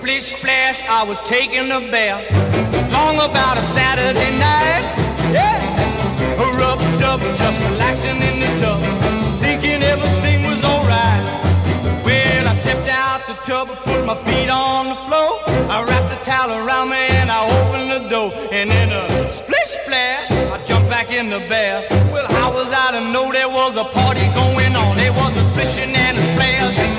splish splash, I was taking a bath. Long about a Saturday night, yeah. A rub-dub, just relaxing in the tub, thinking everything was alright. Well, I stepped out the tub, put my feet on the floor. I wrapped the towel around me and I opened the door. And in a splish splash, I jumped back in the bath. Well, how was I to know there was a party going on? There was a splishing and a splash.